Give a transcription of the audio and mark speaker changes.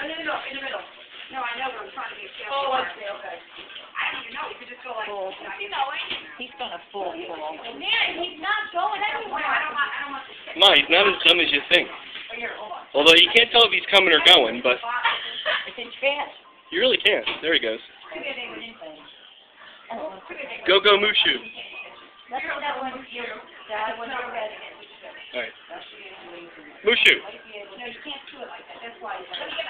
Speaker 1: No, in the middle. No, I know, but I'm trying to be careful. Oh, okay. I don't even know. You could just go like, you know,
Speaker 2: He's gonna fall.
Speaker 1: Mary, he's not going anywhere. I don't want to sit.
Speaker 3: Ma, he's not as dumb as you think.
Speaker 1: Here, hold on.
Speaker 3: Although you can't tell if he's coming or going, but
Speaker 2: It's a chance.
Speaker 3: you really can't. There he goes.
Speaker 2: Oh.
Speaker 3: Go, Mooshu.
Speaker 2: Let's go that one. That one already.
Speaker 3: All right. Mooshu.
Speaker 1: No, you can't do it like that. That's why.